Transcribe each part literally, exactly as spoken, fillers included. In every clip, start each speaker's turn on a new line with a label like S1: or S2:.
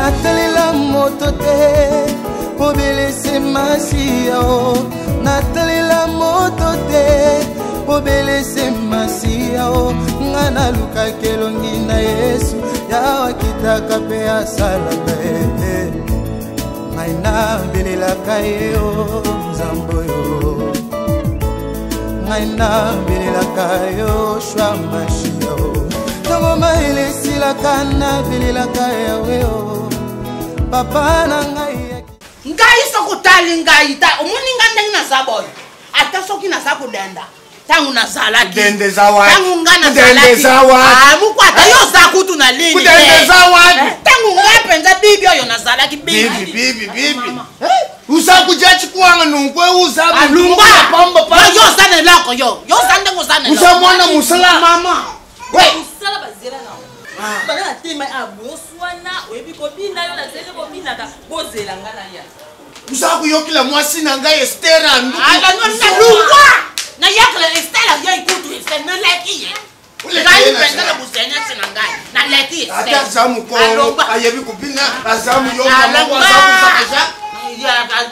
S1: Natalela moto te po belese masia o Natalela moto te po belese masia o ngana luka kelongi na Yesu ya kitaka pe asala pe ngaina belela kayo nzambo yo ngaina belela kayo shwa mashia o tango maile sila kana belela kayo yo papa na ngai
S2: ngai sokutali ngai ta umuni ngande na zaboy ata soki na sakudenda tangu na zalaki
S3: dende zawa
S2: tangu ngana
S3: dende zawa
S2: ah mukwata yo zakutu na lini
S3: dende zawa
S2: tangu ngapenza bibi yo na zalaki bibi
S3: bibi bibi usaku jachi kuanga nunkwe usabu
S2: alumba pamba pa yo sana lako yo yo sande ngozana
S3: usamwana musala
S2: mama
S4: we musala bazela na bana tema aboswana oyebi kobina yo na zele kobina ta bozela ngana ya
S3: usaku yokila mwasi na ngai Estera ndu
S2: ala no na lungwa na yakla Estera yo ikutu Estera na leki ye ngai penda na busenya sina ngai na leki Estera
S3: ata zamu ko ayebi kubina azamu yo mama kwa zamu sakaja
S2: ya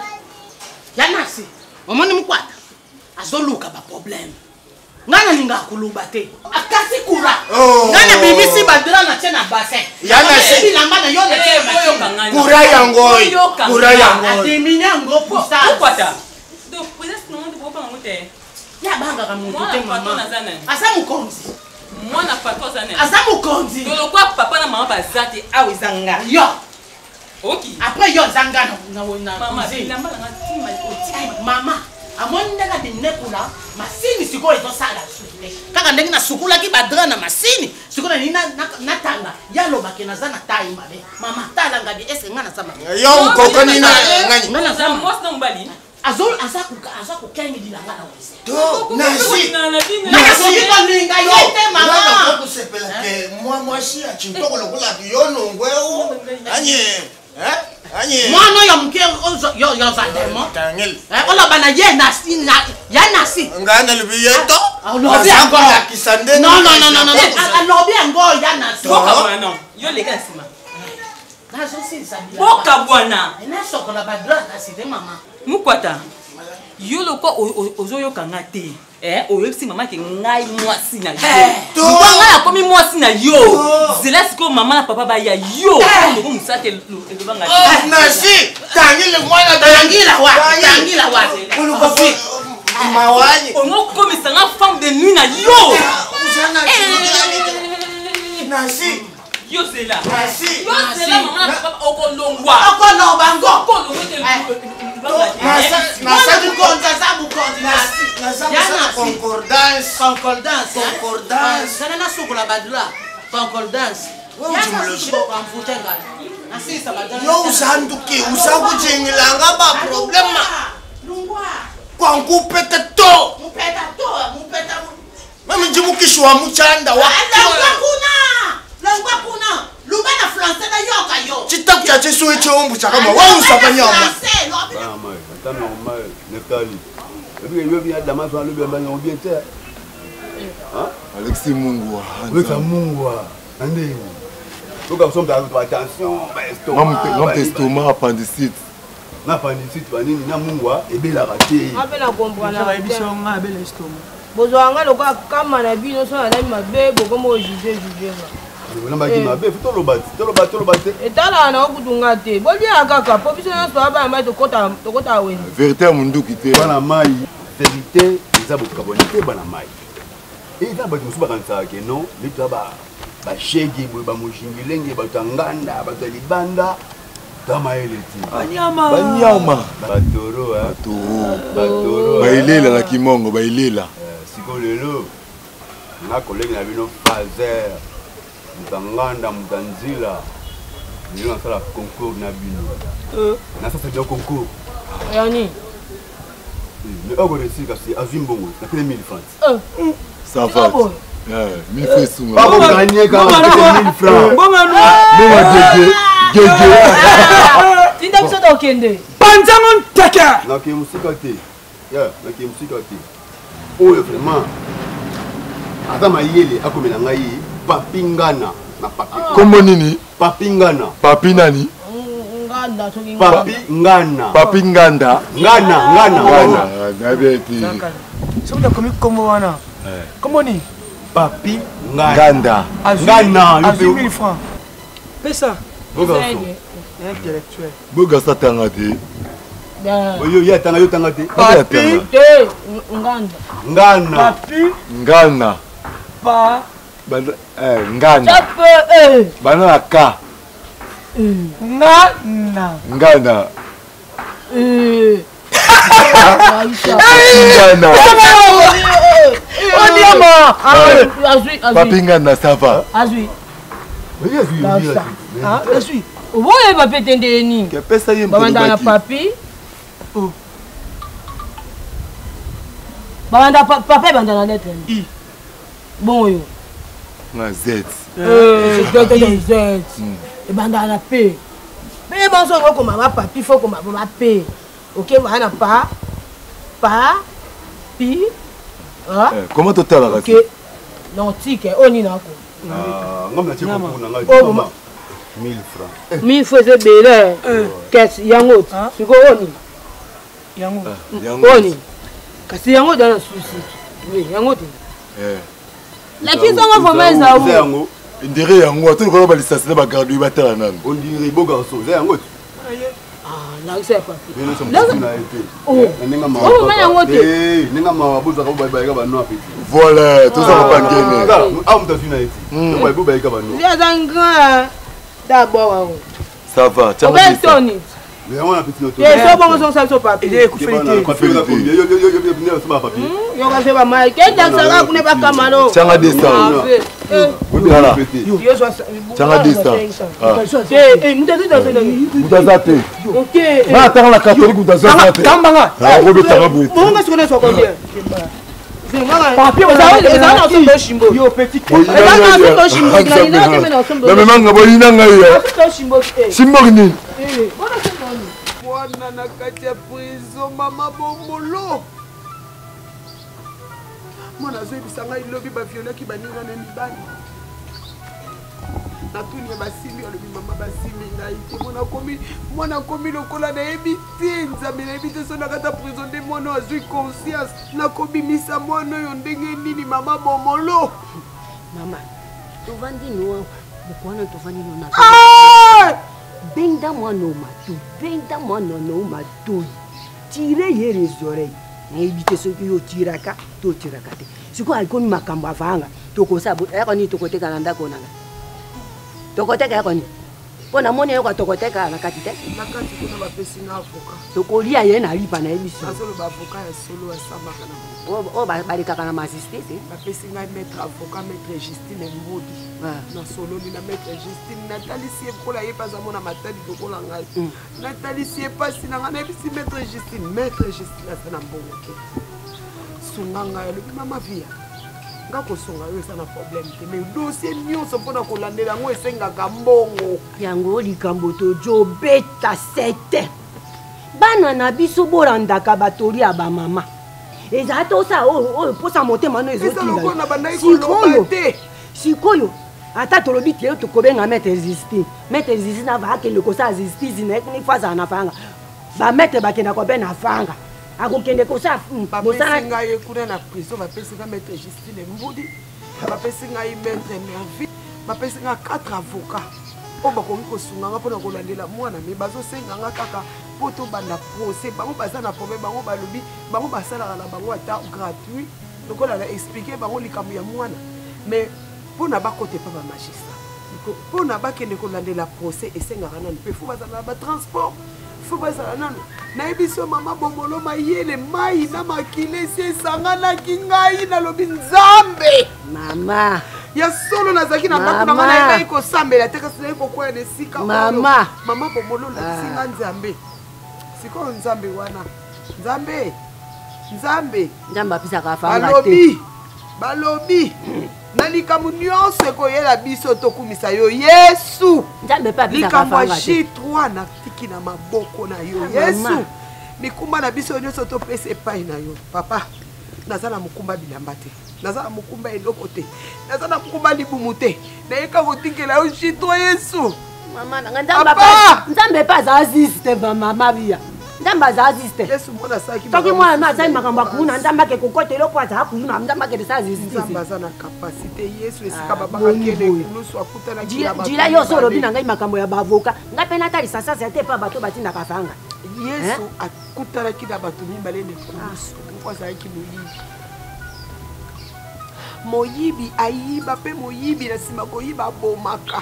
S2: ya nasi omoni mkwata azoluka ba problem ngana ninga kuluba te akasi kura ngana bibisi badira na tena base
S3: yana si
S2: bilamba na yo na tena
S3: kura yango kura yango
S2: atiminya ngo pusa
S4: ukwata do peut-être non de bopa ngote
S2: ya banga ka muntu te mama asa mukonzi
S4: mwana pato zana
S2: asa mukonzi
S4: do kwa papa na mama bazati awezanga
S2: yo
S4: okay
S2: après yo zanga na na
S4: mama bilamba na tima oti
S2: mama amoni ndaka dinekula masini siko eto sala sukule kaka ndenge na sukula ki badra na masini sukula ni na na tanga yalo bakena zana tai mabe mama tala ngabi ese ngana sama
S3: yo ukokoni na ngani
S2: ngana sama
S4: mos na mbali
S2: azol azaku azaku kengi dilanga na wese
S3: to nasi
S2: nasi ko ninga yote mama
S3: na ko sepela ke moi moi si a chintoko lokola yo no ngweo anye eh anye
S2: mwana yo mke yo yo zademo
S3: tangel
S2: eh ola bana ye nasi na ya nasi
S3: ngana libiyeto
S2: alobi ango
S3: kisande
S2: no no no no no alobi ango ya nasi
S4: boka bwana yo lega sima
S2: nazo si sabila
S4: boka bwana
S2: ena sokola badra nasi de mama
S4: mukwata yo loko ozoyo kanga te eh oyebisi mama ke ngai mwasi na yo nganga ya komi mwasi na yo zela siko mama na papa ba ya yo ndoko musate elobanga
S3: nasi tangile mwana
S2: tangila wa tangila wa
S3: ulukofi mawani
S4: ongo komisa nga femme de nuit na yo
S3: nasi
S4: yo zela
S3: nasi
S4: yo zela mama na papa okolongwa
S2: okolomba ngo
S4: okolongwa
S2: nasa mukonza za mukonzi nasi
S3: nasa concordance
S2: concordance
S3: concordance
S2: sana na sukula badla concordance
S3: yo usanduki usakujingilanga ba problema kwankupeta to
S2: mupeta to mupeta
S3: mami njimukishwa muchanda wa
S2: langwa kuna langwa kuna luba na français na yoka yo
S3: chitaku cha chesu echombu chakama wa usapanya mama
S5: mama attends normal Neftali et puis yo bien dama fa lobi mbanya on bien terre hein
S6: Alexis Mungwa
S5: Alexis Mungwa ande faut que somme faire attention ba estomac
S6: non estomac appendicite
S5: na appendicite ba nini na Mungwa ebela raté
S7: apela comprendre
S8: ça va biso nga abela estomac
S7: bozwanga loka kama na bino so na mabe boko mo juger juger
S5: on ba ki mabe fito lobat to lobat to lobat
S7: etala na okutunga te boli akaka po biso na so aba ma to kota to kota weni
S6: vérité munduki te
S5: bana mai vérité eza bokabonité bana mai et eza ba musuba kanisa ke non lito ba ba shege bo ba mujingilenge ba tanganda ba libanda dama ele ti
S8: banyama
S6: banyama
S5: batoro ha
S6: batoro
S5: batoro
S6: bailela na kimongo bailela
S5: siko lelo na collègue na bino fazer mutanganda mutanzila nilo na sala concours na bino euh na ça c'est bien concours
S7: yani
S5: mais on réussit parce que azimbongo na télé mille francs
S7: euh
S6: ça va eh mille francs sunga
S5: pas pour gagner quand mille francs
S7: bonga no
S6: bonga gege gege
S7: tinda biso to kende
S8: panzangon taka
S5: na ke musika te ya na ke musika te oyo vraiment ata mayele akomela ngai papingana na papi
S6: kombo nini
S5: papingana
S6: papi nani
S7: nganda soki
S5: papi ngana
S6: papi nganda
S5: ngana ngana
S6: ngana nabeti
S8: soki nakomi kombo wana kombo ni
S5: papi
S6: nganda
S5: ngana
S8: azwi mille francs pesa intellectuel
S6: bogasa tanga te
S5: oyo ya tanga yo tanga te
S7: papi te nganda
S5: ngana
S8: papi
S6: ngana
S8: pa
S6: ngana
S7: chape eh
S6: bana na ka
S8: ngana
S6: ngana
S7: eh
S6: ngana
S7: odiama azui azui
S6: papi ngana ça va
S7: azui
S5: oyo azui
S8: ah je suis
S7: oboye papi tende ni
S6: ke pesa ye
S7: babanda na papi babanda papa banda na lettre i bon yo
S6: na z
S7: euh z e banda na p mais bon so ko mama papi faut ko mama p OK voilà pa pa pi ah
S6: comment total la
S7: OK non tique oni na ko
S5: ah ngam na tiko kuna ngai mille francs
S7: mille faisait belle qu'est yango siko oni
S8: yango
S7: oni kasi yango dans souci oui yango te
S6: eh
S7: lakini songo vraiment ça où
S5: yango
S6: ndire yango atuli ko ba licence na ba garde ba tala nani
S5: on dirait beau garçon c'est yango
S7: ah là c'est pas
S5: oh ninga ma
S7: oh mais yango te
S5: eh ninga ma boza ka ba ba ka ba no apeti
S6: voilà tout ça va ngene
S5: ah on t'a vu na eti ba ba ba ka ba no
S7: ya zanga d'abord
S6: ça va
S7: tu vas toni
S5: mais on a petit auto
S7: et so bon son ça so papier
S8: il est coupé
S5: yo yo yo yo yo so ba papier
S7: yo ka se ba mai ke ta sala ku ne ba kamano
S6: tanga descend
S5: voilà
S7: yo so
S6: tanga descend
S7: eh eh mutaza ta tena
S6: mutaza te
S7: OK
S6: ba tanga la catholique mutaza te
S8: tambanga
S6: ah robe tanga bu
S7: bon nga siko ne so combien papier ça ça na so do shimbo
S8: yo petit
S7: ça na so do shimbo na ina ke me na so do
S6: na me manga bo ina ngai ya
S7: so shimbo eh
S6: shimbo ni
S7: eh bona so do
S1: Bwana na kati ya prison mama bombolo mwana azoyebisa ngai lobi baviolaki baninga na mibali natuni ya basimbi alobi mama basimbi ngai te mwana komi mwana komi lokola nayebi te nzambe nayebi te so na kati ya prison nde mwana azwi conscience nakobimisa mwana oyo ndenge nini mama bombolo
S9: mama tovandi no bokwana tovandi no na benda mwana omatu benda mwana no omatu tire ye les oreilles nayebi te soki yo tiraka to tiraka te siko alikomi makambo avanga tokosa yakoni tokoteka na ndako nanga tokoteka yakoni mpona moni yoka tokoteka na kati te
S1: na kati kuna bapesi na avoka
S9: tokolia ye na lipa na yebi so
S1: azoloba avoka ya solo asambaka na
S9: o balekaka na majustice
S1: bapesi ngai maître avocat maître Justine Mbodi na sololi na maître Justine natalisi ye mpola ye mpaza mona matali lokola ngai natalisi ye mpasi na ngai nayebisi maître Justine maître Justine asa na mbongo ke sunga ngai alobi mama via nga kosonga yo eza na problème te mais dossier nyonso mpona kolandela yango esengaka mbongo
S9: yango likambo tojobeta sete bana na biso bolandaka batori ya bamama ezala tosa oyo mposa motema no ezotinga sikoyo ata tolobi te tokobenga maître Justine maître Justine ava akende kosala justice ni fazala na fanga bamaître bakenda kobe na fanga akokende kosala
S1: bapesi ngai ye kuna na prison bapesi ngai maître Justine Mbudi bapesi ngai maître Mervi bapesi ngai quatre avocats oyo bakoki kosunga nga mpona kolandela mwana me bazosenga nga kaka mpo tobanda procès bango baza na problème bango balobi bango basalaka na bango ata gratuit lokola na explike bango likambo ya mwana mais mpona bakote mpa bamagistrat mpona bakende kolandela procès esengaka nani mpe fo bazala na batransport fo bazala nano nayebi so mama bombolo mayele mai na makila esi esanganaki ngai nalobi nzambe
S9: mama
S1: ya solo nazalaki na ndako nanga nayebai kosambela te kasi nayebi kokwea na esika
S9: mama
S1: mama bombolo lakisinga nzambe sikoyo nzambe wana nzambe nzambe
S9: nzambe apisaka afanga te
S1: balobi balobi na likambo nyonso ekoyela biso tokumisa yo yesu
S9: nzambe pe apisaka
S1: likambo ya
S9: afanga te
S1: J trois natiki na maboko na yo yesu mikumba na biso nyonso topesa epai na yo papa naza na mokumba bilamba te naza na mokumba eloko te naza na mokumba libumu te nayeka kotikela yo J trois yesu
S9: Maman, nzambe pas assiste maman bia. Nzambe assiste.
S1: Yesu mona saki.
S9: Toki mwana na sai makamba kuna nzamba ke kokote lo kwa za kuna nzamba ke sa assiste.
S1: Nzamba sana capacité Yesu esika baba kele nusu akutana
S9: kila. Jila yo so robi na ngai makambo ya bavoka. Ngape na tali sasa c'était pas bato batinda kafanga.
S1: Yesu akutana kila bato mibale ne kunusu. Kwa za ki moyibi. Moyibi ayiba pe moyibi na sima koyiba bomaka.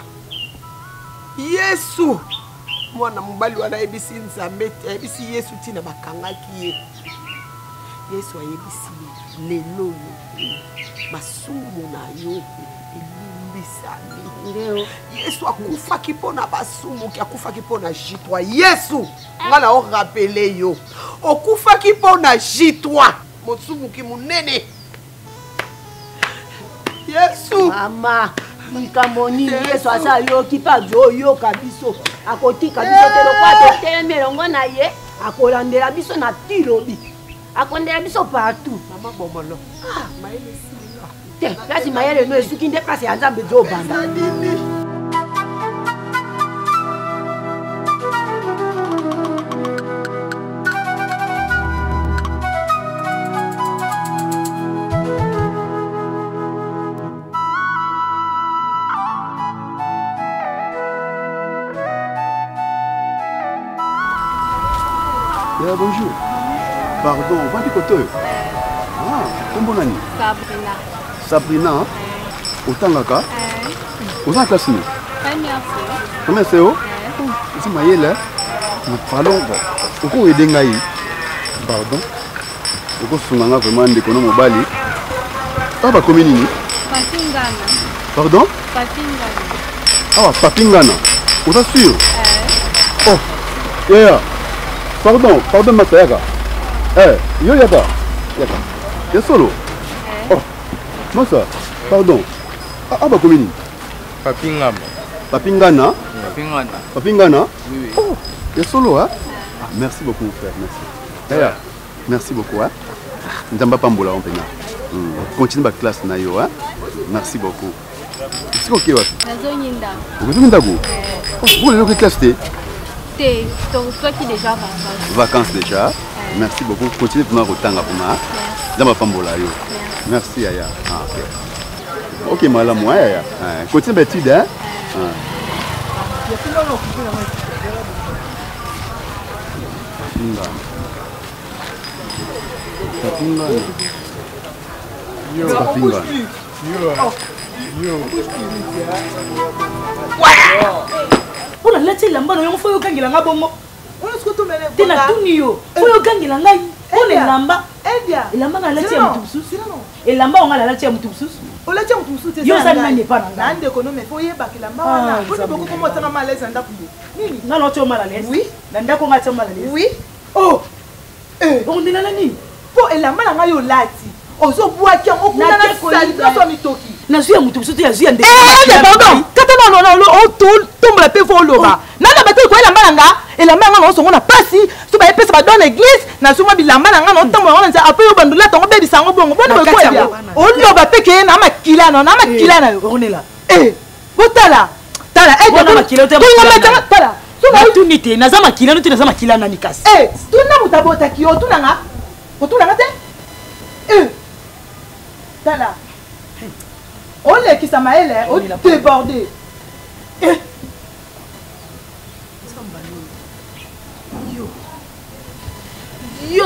S1: Yesu mwana mobali wana ayebisi nzambe ayebisi Yesu tina bakangaki ye. Yesu ayebisi lelo masumu na yo elimbisami. Yesu akufaki mpona basumu ki akufaki mpona jitwa. Yesu ngala o rapele yo okufaki mpona jitwa mosumu ki munene. Yesu
S9: mama Mkamoni Yesu asa yo kipa jo yo kabiso akotika biso te lokwa te melongo na ye akolandela biso na tilobi akondela biso partout
S1: mama bomolo ah maele sila
S9: te kasi maele no esuki nde place ya Nzambe jo banda
S5: Yeah, bonjour. Pardon, on va du côté. Ah, comment on a dit?
S10: Sabrina.
S5: Sabrina, autant la cas. Vous en classe?
S10: Première fois.
S5: Comment c'est où? C'est maïe là. Nous parlons. Pourquoi est dengaï? Pardon. Pourquoi sont-nous vraiment des économes au Bali? Ah bah combien ni?
S10: Papingana.
S5: Pardon?
S10: Papingana.
S5: Ah, Papingana. Vous êtes sûr? Oh, yeah. Pardon, pardon, ma soeur. Eh, yo yaka. Yaka. Y'a solo. Oh, ma soeur, pardon. Ah, ah bah combien?
S6: Papingana.
S5: Papingana?
S6: Papingana.
S5: Papingana?
S6: Oui.
S5: Oh, y'a solo, hein? Ah, merci beaucoup, frère, merci. Eh, merci beaucoup, hein? Nzamba pambola, on peut y continue ma classe, na yo, hein? Merci beaucoup. C'est ok, ouais?
S10: Nazo Nyinda.
S5: Vous êtes Nyindago? Oh, vous voulez que classe t'es?
S10: T'es, toi qui déjà vacances.
S5: Vacances déjà. Merci beaucoup. Continuez pour moi retanga pour moi. Dans ma femme yo. Merci Aya. Ah, ok. Ok, madame moi Aya. Continue l'étude hein. Papinga. Yo. Papinga. Yo. Yo.
S8: Pour la télé, l'amba, on faut que l'amba bongo. On est ce que tu m'as dit. T'es la tournio. Faut que l'amba. On est l'amba. Et l'amba a la télé à tout sous. Et l'amba on a la télé à tout sous. On la télé à tout sous. Yo ça n'est pas là. N'ande économie. Faut y être que l'amba. On a beaucoup comment t'as mal à l'aise en d'après. Nini. Non non tu es mal à l'aise. Oui. N'ande qu'on a tu mal à l'aise. Oui. Oh. Eh. On est là ni. Pour et l'amba on a yo lati. Ozo bois qui on a la salle dans son mitoki. Na zuya mutu biso te ya zuya ndeko. Eh pardon. Kata non non non on tout tombe la paix pour loba. Nana bato ko elamba nga elamba nga no so ngona pasi so ba epesa ba dans l'église na so ma bilamba nga no tombe ngona nza ape yo bandula tongo be bisango bongo bona ba ko ya. O loba pe ke na makila no na makila na yo onela. Eh botala. Tala eh bona makila te. Tala tala. So ba tunite na za makila no te na za makila na nikasi. Eh tuna mutabota ki o tuna nga. O tuna nga te? Eh tala. On est qui ça m'a elle on est débordé. Eh. Yo. Yo.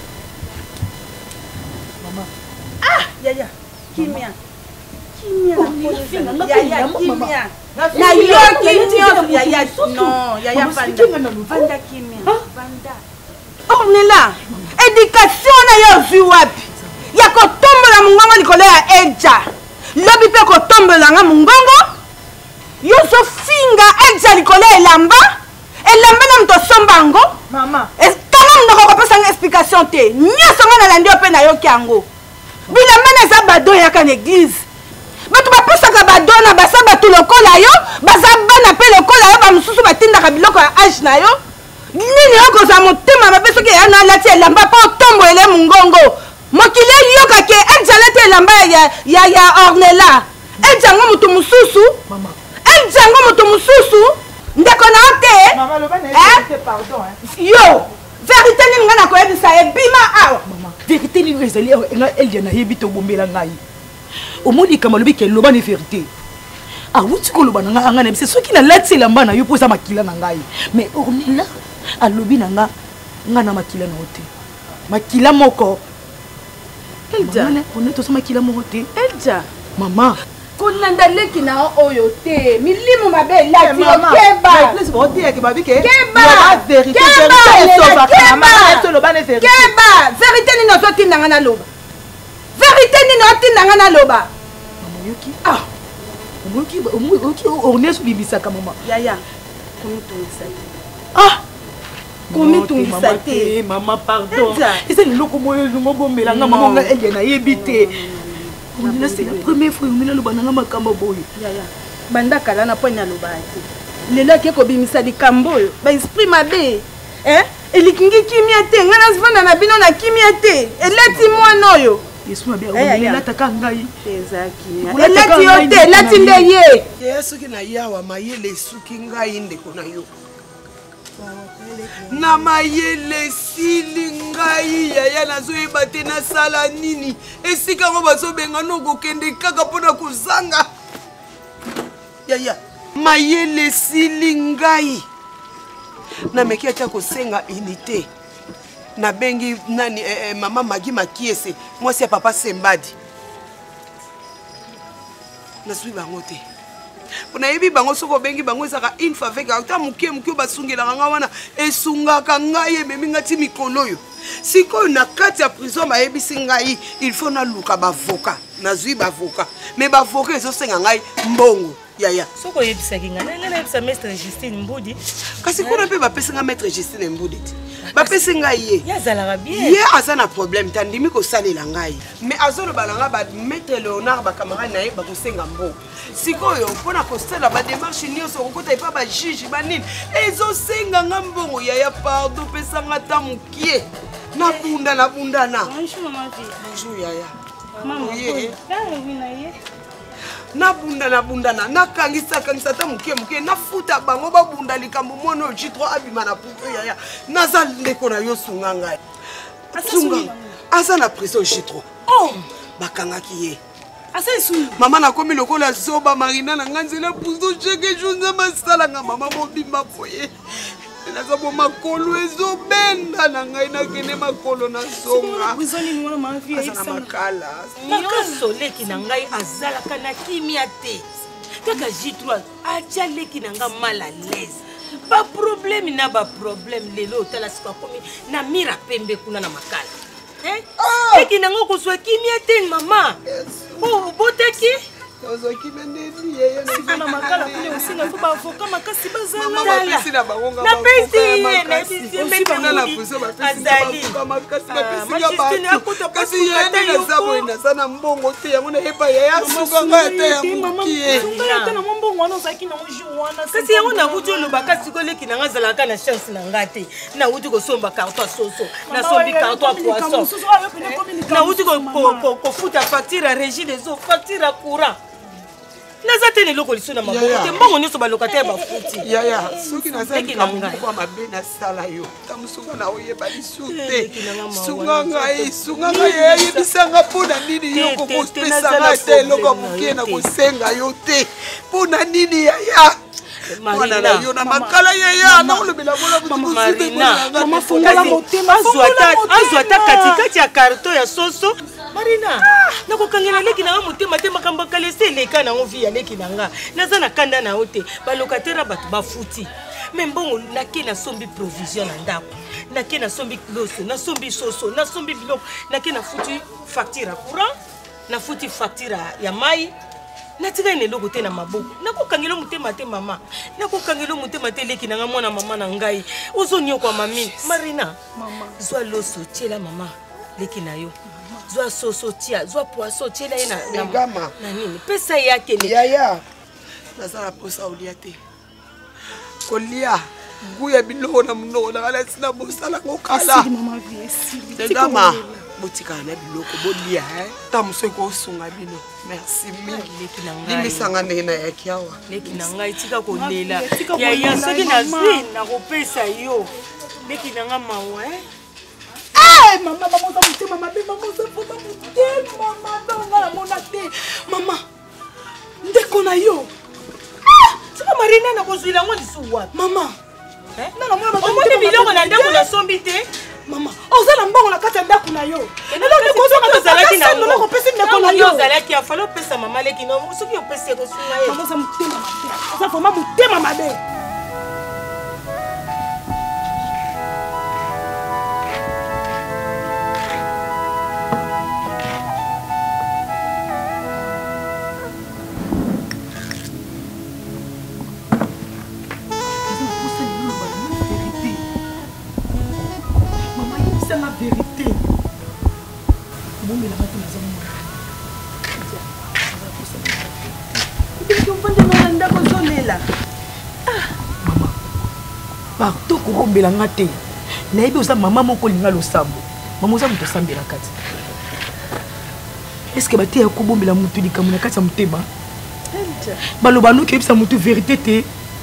S8: Maman. Ah, yaya. Kimia. Kimia. Yaya kimia. Na yo kimia yaya non, yaya panda. Panda kimia. Panda. On est là. Éducation na yo vu wapi. Ya ko tombola mungongo likolo ya eja. Lobi pe ko tombola nga mungongo. Yo so finga eja likolo elamba. Elamba na mto sombango. Mama. Es kama ndoko ko pesa nga explication te. Nyoso nga na landi ope na yo kiango. Bilamba na za bado ya kan église. Batu ba pesa ka bado na basa batu lokola yo, basa bana pe lokola yo ba mususu batinda ka biloko ya age na yo. Nini yo ko za motema ba pesa ke ya na lati elamba po tombola mungongo. Mokile yoka ke enjalete elamba ya ya ya Ornella. Enjango mutu mususu. Mama. Enjango mutu mususu. pardon.
S7: Yo! Vérité nini nga na koyebisa ebima awa.
S8: Maman, vérité nini ezali nga Elia na yebi to bombela ngai. Omoni kama lobi ke loba ni vérité. Ah wuti ko loba nga nga na bise soki na lati elamba na yo posa makila na ngai. Mais Ornella alobi na nga nga na makila na ote. Makila moko.
S7: Elja,
S8: on est tous makila moko te.
S7: Elja,
S8: maman.
S7: Kunanda leki na oyo te. Milimu mabe lati keba.
S8: Laisse moi dire que babi ke.
S7: Keba.
S8: La vérité.
S7: Keba.
S8: Keba.
S7: Keba. Vérité ni no tinda nga na loba. Vérité ni no tinda nga na loba.
S8: Maman yoki. Ah. Omoki omoki Ornella bibisa ka maman.
S7: Yaya. Komi tungisa.
S8: Ah.
S7: Komi tungisa te.
S8: Maman pardon. C'est le loko moyo no bombela nga maman nga Elia na yebite. Ornella c'est la première fois Ornella lo bananga makamba boyo.
S7: Yaya. Banda kala na ponya lo baati. Lelo ke ko bimisa di kamboyo. Ba esprit mabe. Hein? Elikingi kimia te. Ngana zvana na bino na kimia te. Elati mwana oyo.
S8: Yesu mabe Ornella taka ngai.
S7: Ezaki. Elati yo te, elati nde ye.
S1: Yesu ki na yawa mayele suki ngai ndeko na yo. Na mayele sili ngai yaya nazoyeba te nasala nini esika ngo bazobenga nokokende kaka mpona kozanga yaya mayele sili ngai nameki atia kosenga unité nabengi nani eh, eh, mama Magi Makiese mwasi ya papa Sembadi nasui bango te Pona yebi bango soko bengi bango ezaka une faveur ka mukie mukie basungela nga wana esungaka ngai ememi ngati mikolo yo siko na kati ya prison ba yebi singai il faut na luka ba avocat nazui ba avocat mais ba avocat ezo senga ngai mbongo yaya
S11: soko yebisa kinga na ngana yebisa maître Justine Mbudi
S1: kasi kuna pe ba pesinga maître Justine Mbudi ba pesinga ye
S11: ya zalaka bien
S1: ye azana problème tandimi ko salela ngai mais azolo balanga ba maître Léonard ba camarade na ye ba kosenga mbongo sikoyo mpona kosala ba démarche nyonso kokota epa ba juge banini ezosenga nga mbongo yaya pardon pesanga ta mukie na bunda na bunda na
S11: bonjour maman vie
S1: bonjour yaya
S11: maman
S1: ye
S11: na ye
S1: na bunda na bunda na nakangisa kangisa ta mukie mukie na futa bango ba bunda likambo mono J trois abima na puto yaya naza ndeko na yo sunga ngai sunga asa na prison J trois oh bakangaki ye Maman na komi lokola zoba marina na nganzela puzo cheke junza masala nga mama mobimba foye. Naza bo makolo ezo benda na ngai na kene makolo na songa.
S11: Bizoni ni wana ma vie
S1: esa makala.
S11: Nyonso leki na ngai azala kana kimia te. Kaka J trois acha leki na nga mal à l'aise. Pas problème na ba problème lelo tala sika komi na mira pembe kuna na makala. Eh? Leki na ngo kuswa kimia te mama. Oh, boteki?
S1: Ozo kimendeli yeye na
S11: sika makala kule usinga fuba avoka makasi bazala.
S1: Mama pesi na bangonga.
S11: Na pesi na pesi
S1: mbete na puso ba pesi na makasi ba pesi ga ba. Kasi yende na zabo ina sana mbongo te yango na heba ya suka nga te ya mukie.
S11: Sunga te na mbongo wana saki na uju wana. Kasi yango na uju lo bakasi ko leki na ngazala kana chance na ngate. Na uju ko somba carton soso. Na sombi carton poisson. Na uju ko ko futa facture régie des eaux, facture courant. Naza tene loko lisona maboko te mbongo nyoso ba locataire ba futi
S1: yaya soki naza likambo kwa mabe na sala yo tamusunga na oyeba lisute sunga ngai sunga ngai yebisanga mpona nini yo kokopesanga te eloko mokie na kosenga yo te mpona nini yaya mwana na yo na makala yaya nakolobela bona
S11: azwa ata katikati ya karto ya soso Marina, nakokangela leki na motema te makambo kalese leka na ovi ya leki na nga. Naza na kanda na ote, ba locataire batu ba futi. Mais mbongo nake na sombi provision na ndako. Nake na sombi loso, na sombi soso, na sombi biloko, nake na futi facture courant, na futi facture ya mai. Natika ine loko te na maboko. Nakokangela motema te mama. Nakokangela motema te leki na nga mwana mama na ngai. Ozo nyoko mami. Marina, mama, zwa loso tiela mama leki na yo. Zwa soso tia, zwa poisson tia na na
S1: gama.
S11: Na nini? Pesa yake ni.
S1: Yaya. Nazala posa ulia te. Kolia. Guya biloko na mnona ala sina bosala ngokala.
S8: Asili mama vie, asili.
S1: Gama. botikala na biloko bolia ta mosu ekosunga bino merci mingi limbisanga ndenge nayaki awa
S11: leki na ngai tika kolela yaya soki nazwi nakopesa yo leki na nga mawa
S7: mama bamoza motema mabe bamoza foma motema mama na mona te mama ndeko na yo
S11: sika marina na kozwila ngo lisuwa
S7: mama
S11: omoni biloko na ndako nasombi te
S7: mama ozala mbongo na kati ya ndako na yo
S11: kopesi ndeko na yo ozalaki afala opesa mama leki no soki opesi ekosunga ye
S7: oza motema mabe oza foma motema mabe partout kokombela nga te nayebi oza mama moko olinga losambo mama oza moto osambela kati eske bateya kobombela motu likambo na kati ya motema baloba noki oyebisa motu verité te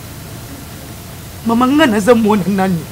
S7: mama nga naza mwana nani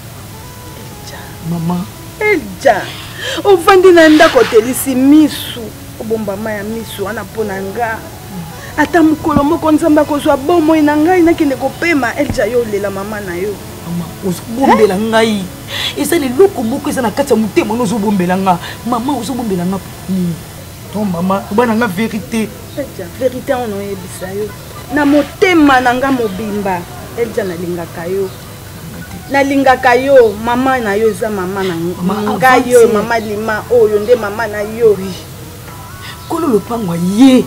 S7: mama
S12: elja ovandi na ndako otelisi misu obombama ya misu wana mpo na nga ata mokolo moko nzambe akozwa bomoi na ngai nakende kopema elja yo olela mama na yo
S7: mama ozobombela ngai eza leloko moko eza na kati ya motema wana ozobombela nga mama ozobombela nga nini to mama obana nga verité
S12: elja verité wana oyebisa yo na motema na nga mobimba elja nalingaka yo nalingaka yo mama na yo eza mama na ngai yo mama lima oyo nde mama na yo
S7: kolo lopango ye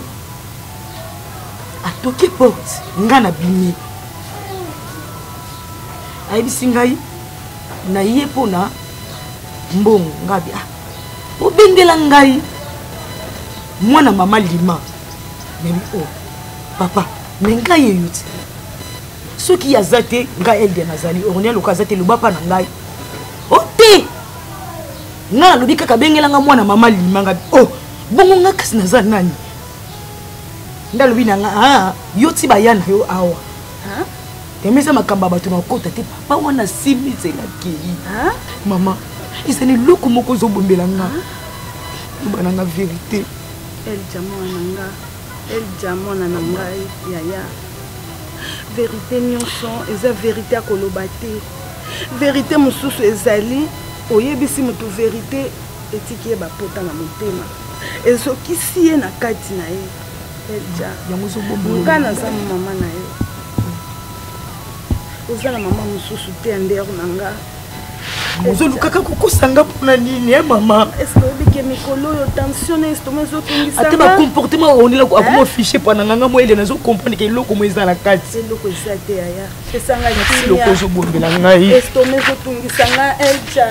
S7: atoki porte nga na bimi ayebisi ngai na ye mpona mbongo ngabi ah obengela ngai mwana mama lima nabi o papa me ngai yeyo te soki aza te ngai elde nazali oroni aloko aza te loba mpa na ngai o te nga nalobi kaka bengelanga mwana mama lima ngabi o bongo nga kasi naza nani ndalobi na nga ah yo ti baya na yo awa emesa makambo bato na kota te papa wana simizelaki mama ezali eloko moko ozobombela nga obana nga verité
S12: elja mwana nga elja mwana na ngai yaya verité nyonso eza verité akoloba te verité mosusu ezali oyebisi moto verité etiki ye bapota na motema ezokisi ye na kati na ye elja nga naza mama na yo oza na mama mosusu te ya ndere na nga
S7: ozolukaka kokosanga mpona nini e mama
S12: eske obike mikolo oyo tension na estoma ezotungisa
S7: ate bacomportement onela akoma offiche mpona nganga mo ele nazokomprendre ke eloko mo eza na kati
S12: eloko eza te yaya pesanga
S7: eloko ozobombela ngai
S12: estoma ezotungisa nga elja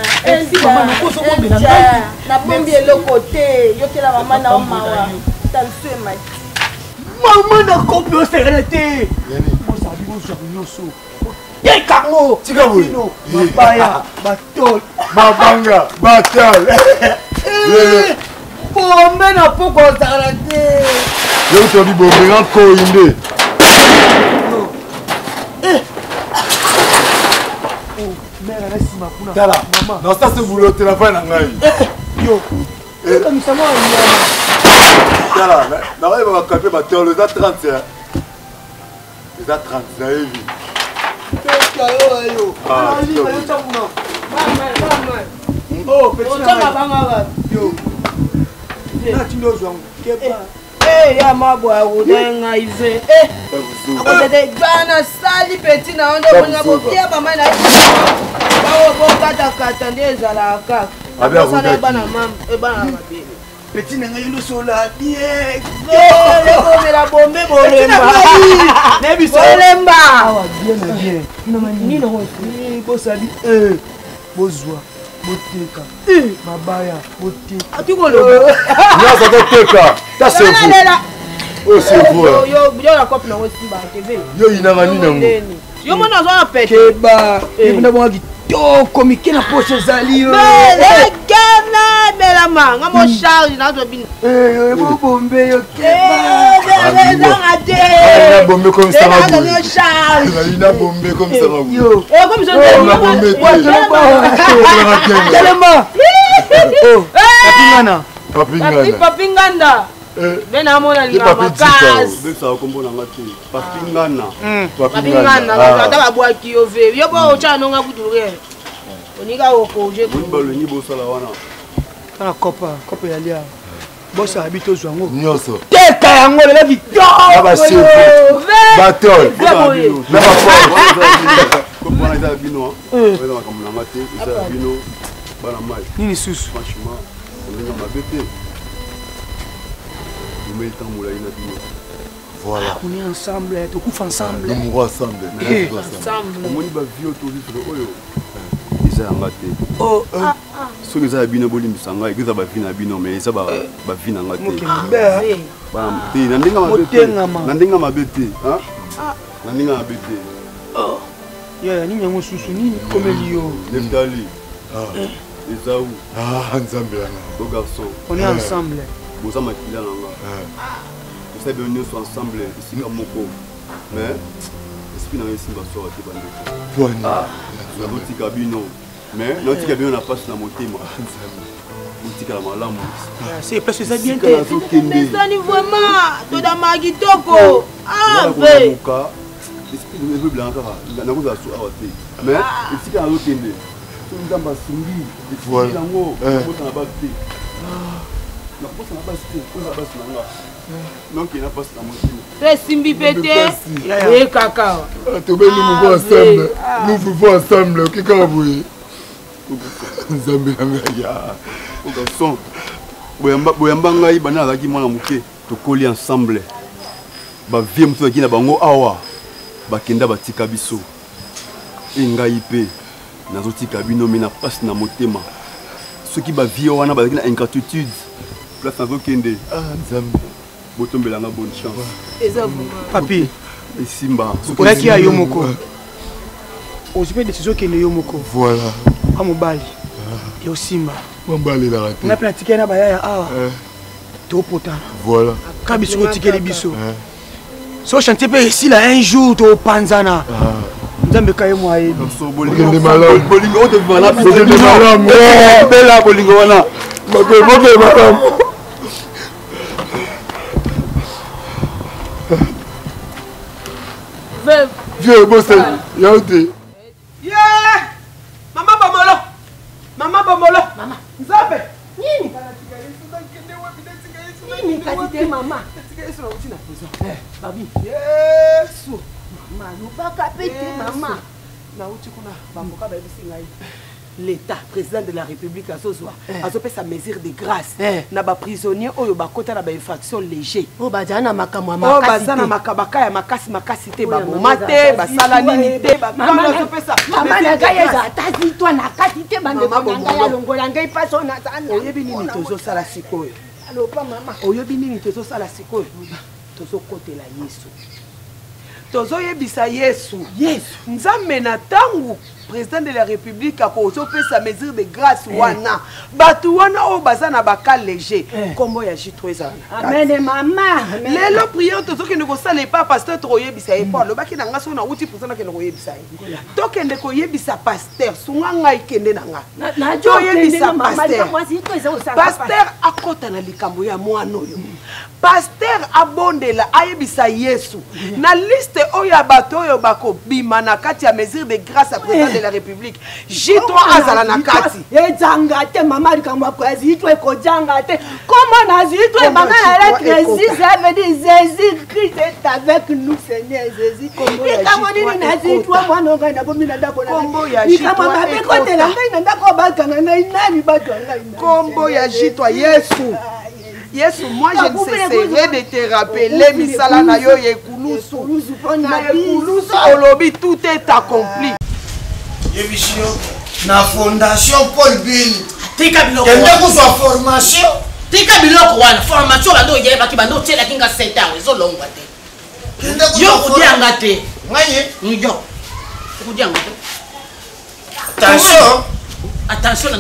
S7: elja
S12: nabombi eloko te yokela mama na omawa tension emati
S7: mama nakopi osengela te osabi ozwa nyonso ye kango
S6: tika boye
S7: mabaya batol
S6: mabanga batal
S7: bombe na poko ozala te
S6: yo tobi bobenga koyi nde tala nasa se bulo te na fai na ngai
S7: yo ekamisama
S6: tala nabayeba bakape batolo eza trente eza trente nayebi
S12: ya mabwa udenga ize bana sali peti na onde bona bokia mama na bawo bokata kata nde ezalaka abia bana mam e bana mabele
S7: peti na ngai ndo sola bien
S12: le bomela bombe bolemba
S7: nebiso
S12: bolemba
S7: awa bien na bien nini no ni bosali eh bozwa boteka mabaya boteka
S12: atukoloba
S6: nyasa koteka ta c'est vous oh c'est vous
S12: yo yo yo la copie na wosimba T V
S6: yo inanga nini ngo
S12: yo mona zo na pete
S7: keba ebona bonga kitoko mike na poche ezali yo
S12: belegana
S7: mela manga mo charge na to bin.
S5: Eh, bo bombe yo ke.
S7: Eh, na ate.
S6: Na bombe comme ça va.
S7: Na charge.
S6: Na bombe comme ça va.
S7: Yo. Eh, comme ça
S6: na bombe.
S7: Tellement. Oh, papingana.
S6: Papingana.
S7: Papinganda. Bena mona linga makasi.
S5: Besa kombo na ngati. Papingana.
S7: Papingana ngata babwaki yo ve. Yo bo cha no ngabudure. Onika oko je.
S5: Boni balo ni bo sala wana.
S13: Kana kopa, kopa ya lia. Bosa habito zwango.
S6: Nyoso.
S13: Teka yango le ki to.
S6: Aba chef. Battle.
S5: Na ba po. Kombo na ida bino. Weza makambo na ngati. Isa bino. Bana mai.
S13: Nini susu?
S5: Franchement, on est dans ma bébé. Nous mettons mon laïna bino.
S6: Voilà.
S13: On est ensemble, tout coup ensemble.
S6: Nous mourons ensemble.
S7: Ensemble.
S5: On va vivre autour de oyo. Isa ngate.
S13: Oh,
S5: ah ah. Ce que ça bino bolim sanga, que ça va finir bino mais ça va va finir ngate. Bam, ti nandinga ma bébé. Nandinga ma bébé, hein? Ah. Nandinga ma bébé.
S13: Oh. Ya ni nyango susu ni komelio.
S5: Neftali.
S6: Ah.
S5: Esaou.
S6: Ah, ensemble.
S5: Beau garçon.
S13: On est ensemble.
S5: Vous avez maquillé là. Vous savez, nous sommes ensemble ici comme Moko. Mais, est-ce qu'il y a ici va sortir de bandit?
S6: Bonne.
S5: Nous avons petit cabino. Mais, notre cabino n'a pas sur la montée. Petit cabino là, moi.
S13: C'est parce que ça bien
S7: été. Mais ça n'est vraiment. Tout dans ma guitoko. Ah, oui.
S5: Esprit de neveu blanc, il a un peu de mais ici, il y a un autre qui est ndamba sungi
S6: voilà
S5: ngo ko na bakte na ko na bakte ko na bakte nga donc il n'a pas ça mon
S7: simbi pété et caca
S6: to be nous mouvons ensemble nous vivons ensemble qui ka boye nzambe ya
S5: o garçon boyamba boyamba ngai bana azaki mwana muke to koli ensemble ba vie mutu ki na bango awa bakenda batika biso engai pe nazotika bino mais na passe na motema ceux qui ba vie wana ba na ingratitude place na zokende
S6: ah nzambe
S5: botombela na bonne chance
S13: papi
S5: esimba
S13: sokoyaki ya yo moko ozipe décision kende yo moko
S6: voilà
S13: a mobali yo simba
S6: mobali la raté
S13: na pratique na bayaya awa to pota
S6: voilà
S13: ka biso tikeli biso so chanter pe ici là un jour to panzana nzambe kaye mwaye
S5: bolingo malamu bolingo ote vala
S6: bolingo malamu
S5: bela bolingo wana
S6: bolingo bolingo malamu vieux bosse yaote
S1: yeah mama bomolo mama bomolo
S7: mama
S1: nzambe
S7: nini nini katite mama
S1: eh
S7: babi
S1: yesu
S7: mama lubaka pete mama
S1: na uti kuna bamboka ba bisi ngai
S7: l'état président de la république azozwa azopesa mesure de grâce na ba prisonnier oyo bakota na ba infraction léger
S9: o baza na makamwa
S7: makasi o baza na makabaka ya makasi makasi te ba bomate basala nini te
S9: mama azopesa mama na ngai eza tazi toi na kati te bande na ngai ya longola ngai paso na sana
S7: oyebi nini tozosala sikoyo
S9: alopa mama
S7: oyebi nini tozosala sikoyo tozokotela Yesu tozoyebisa Yesu
S9: Yesu
S7: nzambe na tangu président de la république akozopesa mesure de grâce wana bato wana oyo baza na baka léger kombo ya jitro ezala
S9: amen mama
S7: lelo prière tozokende kosala epa pasteur tokoyebisa ye po alobaki na nga so na uti pourcent nakende koyebisa ye tokende koyebisa pasteur sunga ngai kende na nga toyebisa pasteur pasteur akota na likambo ya mwana oyo pasteur abondela ayebisa Yesu na liste oyo ya bato oyo bakobima na kati ya mesure de grâce à président de la république jitro azala na kati
S9: ezanga te mama likambo ya président ekozanga te comment na jitro ebanga na lettre six ça veut dire Jésus Christ est avec nous Seigneur Jésus likambo nini na jitro mwana ngai na bomi na ndako na likambo mabe kotela ngai na ndako bakanga ngai nani bato ngai
S7: kombo ya jitro Yesu Yesu, moi je ne cesserai de te rappeler misala na yo yekulusu. Na yekulusu olobi tout est accompli.
S3: Yevisio na fondation Paul Bill.
S2: Tika biloko.
S3: Kende kozwa formation.
S2: Tika biloko wana formation bando yeba ki bando tela kinga sept ans ezolongwa te.
S3: Kende kozwa
S2: yo kudianga te.
S3: Ngaye
S2: ni yo. Kudianga te.
S3: Attention.
S2: Attention na.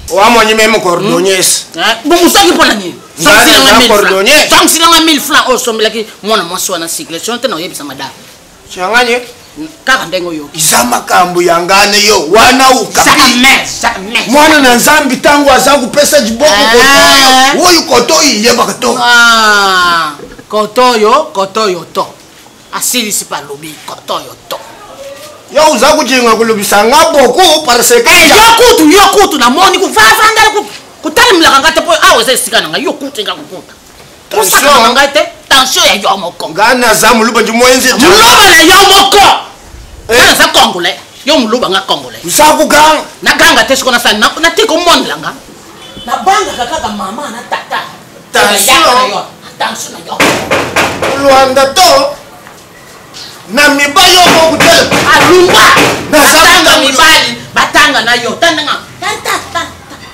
S3: Oamoni même cordonniers.
S2: Bon, vous savez pas l'année.
S3: Cordonniers.
S2: Donc, si on a mille francs, on somme là qui, moi, moi, soit dans cycle. Si on te n'a pas madame.
S3: Tu as gagné?
S2: Karandengo yo.
S3: Izama kambu yangane yo. Wana ukapi.
S2: Jamais, jamais.
S3: Mwana na nzambi tangu azangu pesa jiboko koto. Woyu koto yeba koto.
S2: Ah, koto yo, koto yo to. Asili si pa lobi, koto yo to.
S3: Yo uzaku jinga kulubisa ngaboko parce que
S2: eh yo kutu yo kutu na moni ku fafa ngala ku kutali mlaka ngate po awo se sikana nga yo kutu nga kukuta. Tension ngate, tension ya yo moko.
S3: Ngana za muluba njimwenze.
S2: Muluba na yo moko. Eh za Congolais. Yo muluba nga Congolais.
S3: Usaku gang.
S2: Na ganga tesiko na sana na tiko monde langa. Na banga kaka mama na tata.
S3: Tension.
S2: Tension na yo.
S3: Luanda to. Na mibayo mo kutel.
S2: Alumba. Batanga mibali. Batanga na yo. Tanda nga. Tanta tanta.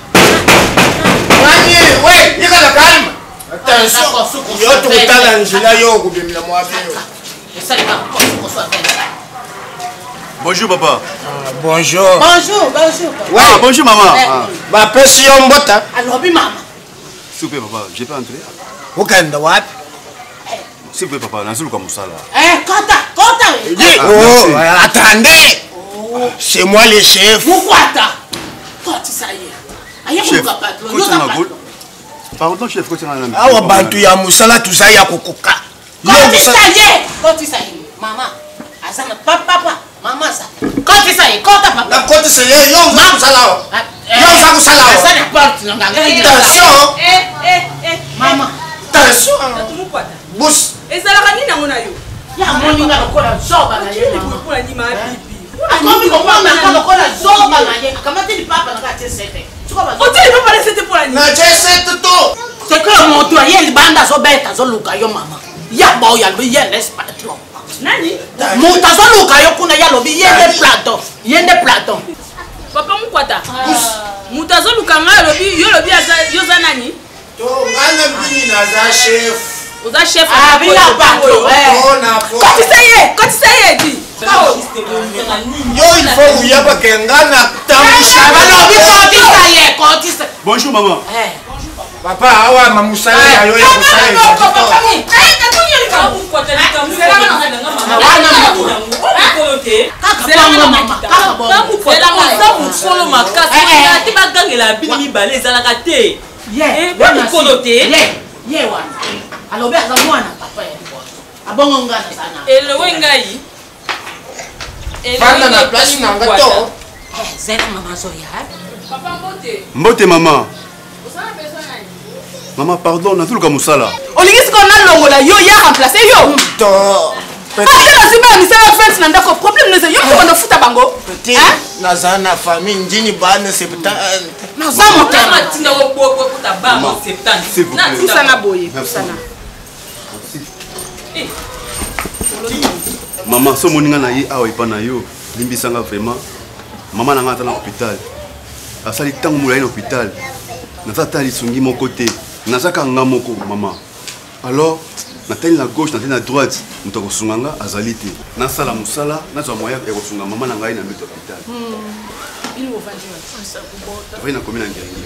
S3: Wani we yika la kalma. Attention. Yo tukutana njila yo kubimila mwabe yo.
S5: Bonjour papa.
S3: Ah, bonjour.
S2: Bonjour, bonjour.
S3: Ouais,
S5: ah, bonjour maman. Ah.
S3: Ba pesi yo mbota.
S2: Alors bi maman.
S5: S'il vous plaît papa, j'ai pas entré.
S3: Ukanda wapi?
S5: S'il vous plaît papa, nansulu kwa musala.
S2: Eh, kota, kota.
S3: Oh, attendez. C'est moi le chef.
S2: Mukwata. Koti ça y est. Aye
S5: Chef,
S2: muka patron.
S5: koti na gol. Pardon chef, koti na na.
S3: Awa bantu ya musala tuza ya kokoka.
S2: Koti ça y est. Koti ça y est. Maman. Asana papa papa. Maman ça. Koti ça y est. Kota papa.
S3: Na koti ça y est. Yo uza kusala. Yo uza kusala.
S2: Asana porte na nganga.
S3: Attention.
S8: Eh eh eh.
S2: Maman.
S3: Attention.
S8: Mukwata.
S3: Bus.
S8: Ezalaka nini nango na yo?
S2: Ya moni nga lokola zoba na ye mama.
S8: Pour la nyima bibi.
S2: Akomi komama nga lokola zoba na ye. Akamati ni papa na ka tsete.
S8: Oti ni papa na c'était pour la nyima.
S3: Na tsete to.
S2: C'est que moto ya ye libanda zo beta zo luka yo mama. Ya bo ya lo ye laisse patron.
S8: Nani?
S2: Moto zo luka yo kuna ya lobi ye de plateau. Ye de plateau.
S8: Papa Mukwata. Muto azoluka nga lobi yo lobi yo za nani?
S3: To ngana bini na za chef.
S8: Oza chef
S2: ah bila patron
S8: quand tu sais quand tu sais dit
S3: yo il faut uyaba kengana tambisha
S2: balobi quand tu sais quand tu sais
S5: bonjour maman
S2: eh
S3: papa awa mamusala ya yo ya musala
S8: eh takunyo lika Mukwata lika musala na mama wana mukolote zela mama kaka Mukwata oza musolo makasi ati bagangela bini mibale ezalaka te
S2: ye
S8: mukolote
S2: ye ye wana alobe aza mwana papa ya liboso abongo ngana sana
S8: elewe ngai
S3: fanda na place na ngato
S2: eh zela mama zoya
S8: papa mbote
S5: mbote mama
S8: osana besoin nani
S5: mama pardon nazuluka musala
S8: olingi siko nalongola yo ya remplacer yo
S3: to
S8: ate lazima misala fence na ndako problème neze yo ko na futa bango
S3: petit naza na famille njini bana septa
S2: naza motema
S8: tinda wo bo bo kuta ba mo septante
S5: na
S8: tisana boye tisana
S5: mama so moninga na ye awa epa na yo limbisanga vraiment mama na nga ata na hôpital asali ntango molai na hôpital naza ata lisungi moko te nazaka nga moko mama alors natali na gauche natali na droite moto akosunga nga azali te nasala mosala nazwa moya ya kosunga mama na ngai na mbeto hôpital vai nakomi na ngengi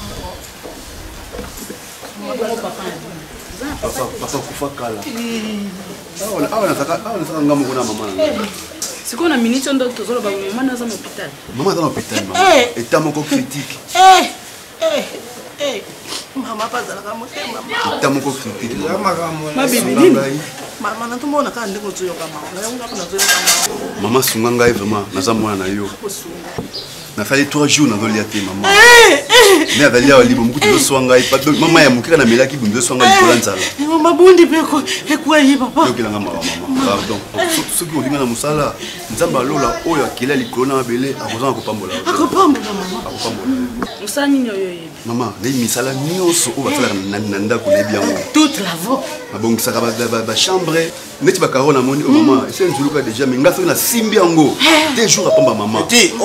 S5: papa kufa kala awa nazaka nga moko na mama na ngai
S8: sikoyo na minute ondo tozoloba mama naza na hôpital
S5: mama aza na hôpital mama eta moko critique
S2: eh eh eh mama pazalaka motema
S5: eta moko critique
S2: mabibi nini mama natomona kaka ndenge ozoyoka mama nayonga mpo nazoyoka mama
S5: mama sunga ngai vraiment naza mwana na yo nasali trois jours nazolia te mama me azali awa libo mokutu ezoswa ngai mama ya mokeka namelaki bondo ezoswa ngai likola nzala
S2: mabundi ekwayi papa
S5: yokelanga mawa mama pardon soki olinga na mosala nzambe alola oyo akela likolo na mabele akozanga kopambola
S2: akopambola mama
S5: akopambola
S8: osala nini oyo oyebi
S5: mama nayebi misala nyonso oyo basalaka na ndako nayebi yango
S2: toute lavo
S5: babongisaka bachambre neti bakaro namoni o mama ese nzuluka déjà me nga soki nasimbi yango te jour apamba mama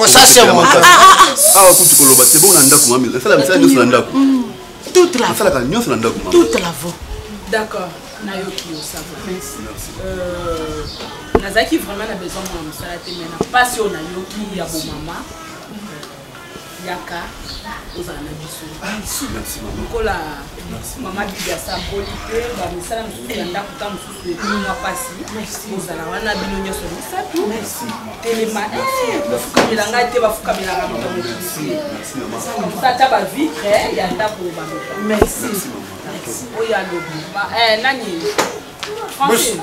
S5: awa kutu koloba te bongo na ndako mami nasala misala nyonso na ndako nasalaka nyonso na ndako mama
S2: toute lavo
S8: d'accord nayoki osava nazalaki vraiment na besoin mwana mosala te me na mpasi oyo nayoki ya bomama yaka ozala na biso
S5: merci maman
S8: lokola mama bibi asamboli mpe bamisala mosusu ya ndako ta mosusu ekomwa mpasi ozala wana bino nyonso misato telema bafukamela ngai te bafukamelaka moto mosusu ata bavitre ya ndako bamoto merci oyo alobi nani Francine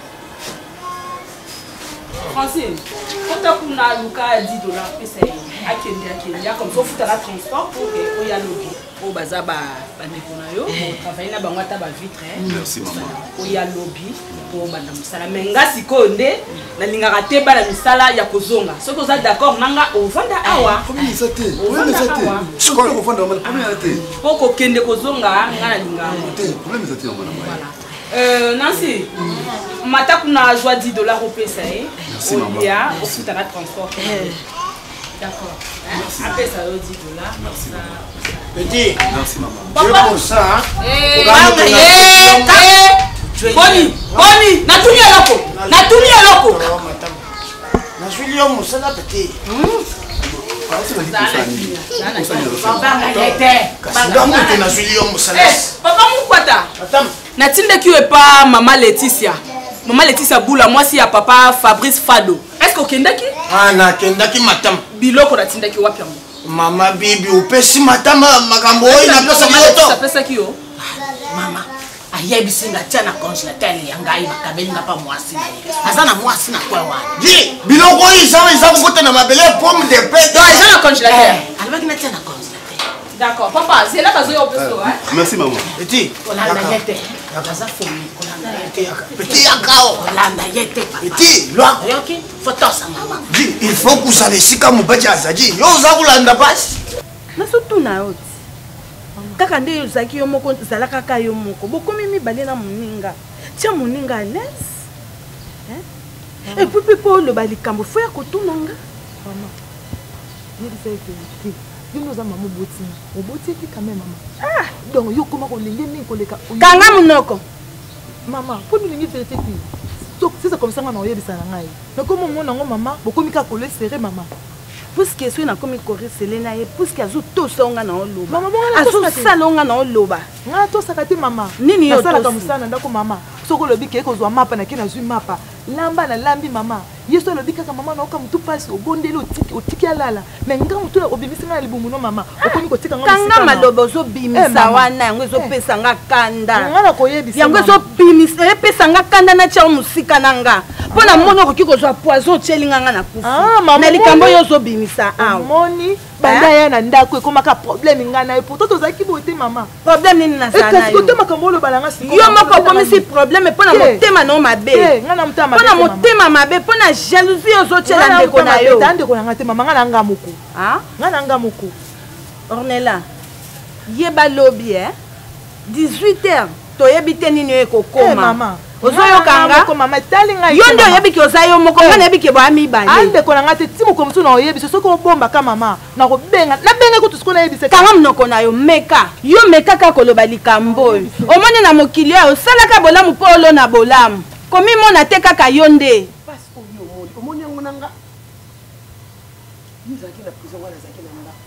S8: Francine, quand tu as dix dollars, c'est à comme ça, tu as transport pour que tu aies lobby. Au bazaba, tu travailles là, tu as vitre.
S5: Merci maman.
S8: Tu as lobby pour madame Sala. Mais si tu connais, tu as raté la misala ya kozonga. Ce que vous êtes d'accord, nanga au vanda awa.
S5: Comment ça t'est? Comment ça t'est? Je crois qu'on vanda mal. Comment ça t'est?
S8: Pour que kende kozonga, ngana linga.
S5: Comment ça t'est maman?
S8: Voilà. Euh, Nancy, mata kuna joie dix dollars au P C.
S5: Merci maman.
S8: Au Lia, au foot à la transport. D'accord. Après ça, dix dollars.
S5: Merci maman.
S3: Petit.
S5: Merci maman.
S8: Papa.
S3: Pour ça,
S8: eh, Boni, Boni, natuni aloko. Natuni aloko.
S3: Na Julio Moussala petit.
S8: Papa Moukwata, natindaki epa Maman Laetitia. Maman Laetitia Boula, moi si ya papa Fabrice Fado. Est-ce que okendaki?
S3: Ah, nakendaki matam.
S8: Biloko natindaki wapi yango?
S3: Mama bibi upesi matama makambo oyo na pesa moto.
S8: Ça pesa ki yo?
S2: Mama, ayebisi nga tia na congélateur ya ngai makabeli nga pa mwasi na ye. Aza na mwasi na kwa wana.
S3: Di, biloko oyo izama izama kota na mabele pomme de paix.
S8: Non, aza na congélateur.
S2: Alibaki na tia na congélateur.
S8: D'accord, papa, c'est là que je vais hein?
S5: Merci maman.
S3: Petit.
S2: Olanda yete. Aza fomi. Olanda yete.
S3: Petit yakao.
S2: Olanda yete.
S3: Petit, loin.
S2: Ok, photo sa maman.
S3: Di, il faut que ça les sika mubaji azaji. Yo za kulanda basi.
S12: Nasutu na oti. Kaka nde yozaki yo moko zala kaka yo moko. Bokomi mibale na moninga. Tia moninga à l'aise. Hein? Et puis puis pour le balikambo faut ya kotunanga.
S14: Maman. Je dis que yo noza maman botina. O botiki quand même maman.
S12: Ah,
S14: donc yo koma ko lenge ni ko leka.
S12: Kanga munoko.
S14: Maman, pour nous lingi vérité ki. Donc c'est ça comme ça on oyebisa na ngai. Mais comme mon nango maman, bokomi ka ko le serrer maman.
S12: Puisque so na komi correr selena ye, puisque azu to songa na oloba.
S14: Maman bonga
S12: azu salonga na oloba.
S14: Nga to sakati maman.
S12: Nini yo to
S14: sala comme ça na ndako maman. Soko lobi ke ko zwa mapa na kina zwi mapa. Lamba na lambi maman. Yeso lobi kaka maman na oka mutu pasi obondeli otiki otiki alala. Mais nga mutu obimisi nga libumu no maman. Okomi ko tika nga
S12: kanga malobo zo bimisa wana yango ezo pesa nga kanda.
S14: Nga na koyebisa.
S12: Yango ezo bimisa pesa nga kanda na tia musika nanga. Pona mono ko kiko zo poison chelinga nga na kufu.
S14: Ah maman.
S12: Na likambo yo zo bimisa ah.
S14: Moni banda ya na ndako ekoma ka problème nga na pourtant tozaki bote maman.
S12: Problème nini na sana yo?
S14: Est-ce que to makambo lo balanga siko?
S12: Yo moko komisi problème pona motema no mabe.
S14: Nga na motema
S12: mabe. Pona motema mabe pona jalousie ozo tshela ndeko na yo.
S14: Tande ko nga te maman nga na nga moko.
S12: Ah?
S14: Nga na nga moko.
S12: Ornella. Yeba lobby eh. dix-huit heures toyebi te nini ekokoma.
S14: Maman.
S12: Ozoyo kanga
S14: ko mama talinga
S12: yo ndio yebi ki ozayo moko ngana yebi ki bami bale
S14: ande ko nga te timu ko msu na oyebi so ko bomba ka mama na ko benga na benga ko tusko na yebi se
S12: kanga mnoko na yo meka yo meka ka koloba likambo omoni na mokili yo salaka bolamu polo na bolamu komi mona te kaka yo nde
S1: pas oyo omoni omoni yango nanga nizaki na prison wala zaki na nda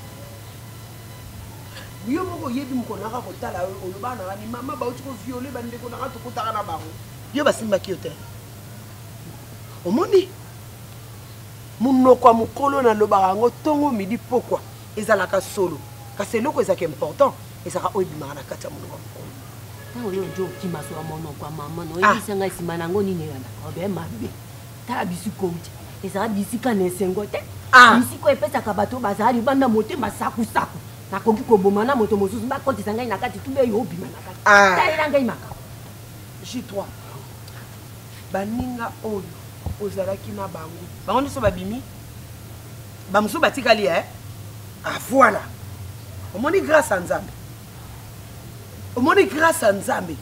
S1: yo moko yebi moko naka kotala oloba na ni mama ba uti ko violer bande ko naka tokutaka na bango yo basimba ki hotel omoni munoko mukolo na lobaka ngo tongo midi pokwa ezalaka solo kasi eloko ezaka important ezaka oyo bimaka na kati ya munoko mukolo
S9: ntango yo njo okima so ya monoko ya mama na oyebisanga nsima nango nini yana obe mabe tala bisika outi ezala bisika na esengo te bisika epesaka bato bazala libanda motema sakusaku nakoki koboma na moto mosusu bakotisa ngai na kati tube yo obima na kati talela ngai makambo
S1: J trois baninga oyo ozalaki na bango bango nyonso babimi bamosusu batikali eh ah voilà omoni grâce à nzambe omoni grâce à nzambe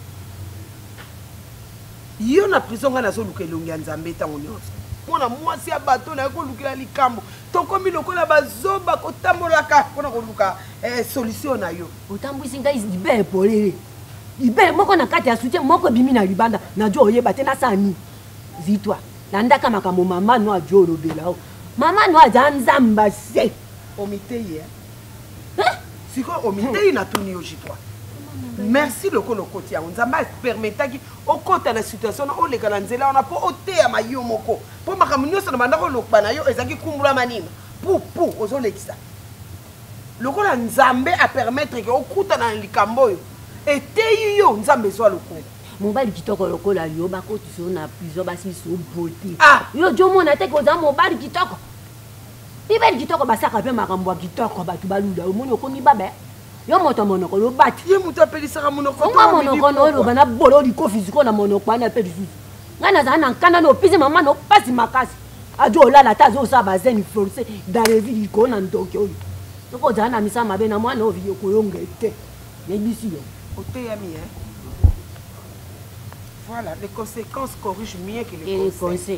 S1: yo na prison nga nazoluka elongi ya nzambe ntango nyonso mpona mwasi ya bato naye kolukela likambo tokomi lokola bazoba kotambolaka mpona koluka solution na yo
S9: otambwisi ngai libe epolele libe moko na kati ya soutien moko ebimi na libanda najo oyeba te nasani zitwa nandaka makambo mama no ajo olobela o mama no aza nzamba se
S1: Omitei, hein? Siko omitei na tuni ojitwa. Merci le kolo koti ya nzamba permetaki okota na situation na oleka na nzela ona po oteya mayo moko. Po makambo nyonso na bandako lokba na yo ezaki kumbula manima. Pou pou ozolekisa. Lokola nzambe a permettre que okuta na likambo yo. Eteyi yo nzambe zwa lokola.
S9: Mobali kitoko lokola yo bakoti so na plusieurs basi so beauté. Ah, yo jomo na te ko za mobali kitoko. Ibeli kitoko basaka pe makambo ya kitoko batu balula omoni okomi babe. Yo moto monoko lo bati. Ye mutu apelisaka monoko. Nga monoko no lo bana bolo liko fiziko na monoko ana pe dusu. Nga za na nkanda no pise mama no pasi makasi. Ajo la la tazo sa bazeni forcé dans les villes ko na ndokyo. Noko za na misa mabe na mwana ovi yo koyongete. Yebisi yo. Ote ya mi hein. Voilà, les conséquences corrigent mieux que les conseils.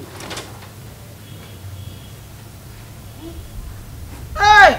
S9: Hey!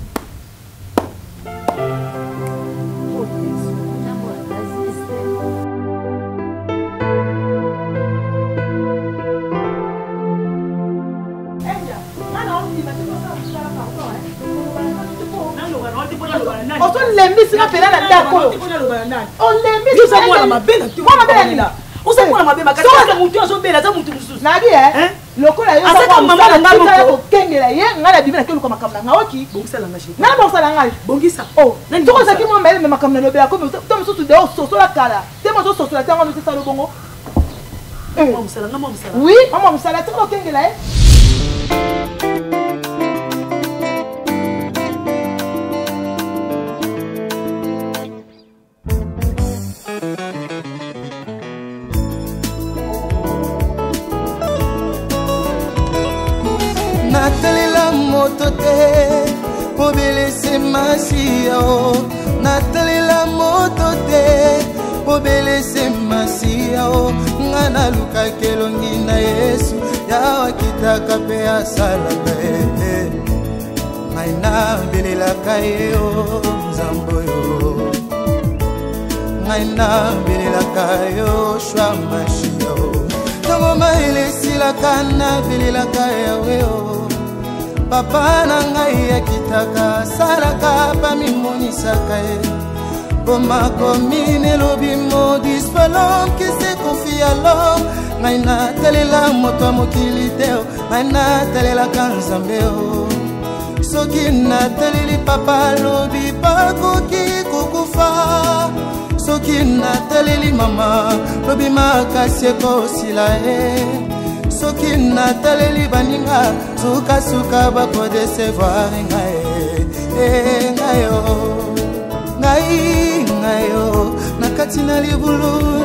S14: Oso lembisi na pena na ndako. On lembisi na mwana mabena tu. Mwana mabena nila. Osa mwana mabena kasi ka mutu azo bela za mutu mususu. Na bi eh. Lokola yo sa mama na ngalo ko kengela ye ngala bibina ke luko makamna ngaoki. Bongisa la ngashi. Na bongisa la ngashi. Bongisa. Oh. Toko za ki mo mbele me makamna no bela ko to mususu de o soso la kala. Te mo soso la tango no te salo bongo. Eh. Mo musala ngamo musala. Oui, mo musala toko kengela eh.
S15: Natalela moto te po belese masia o Natalela moto te po belese masia o ngana luka kelongi na Yesu ya wakitaka pe asala pe ngaina belela kayo nzambo yo ngaina belela kayo shwa masia o tango maile sila kana belela kayo Papa na ngai akitaka salaka pa mimonisaka e Boma komine lobi modi spalom qui se confie à l'homme Ngai na talela moto mokili teo Ngai na talela kanzambe o Soki na taleli papa lobi pakoki kukufa Soki na taleli mama lobi makasi ekosila e Soki na taleli baninga suka suka bako desevoir ngai ngai yo ngai ngai yo nakati na libulu